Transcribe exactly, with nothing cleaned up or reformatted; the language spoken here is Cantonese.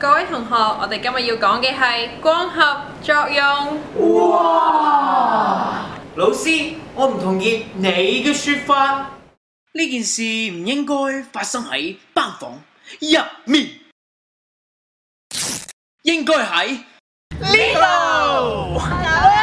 各位同學，我哋今日要講嘅係光合作用。 哇！老師，我唔同意你嘅説法。 呢件事唔應該發生喺班房入面，應該喺呢度。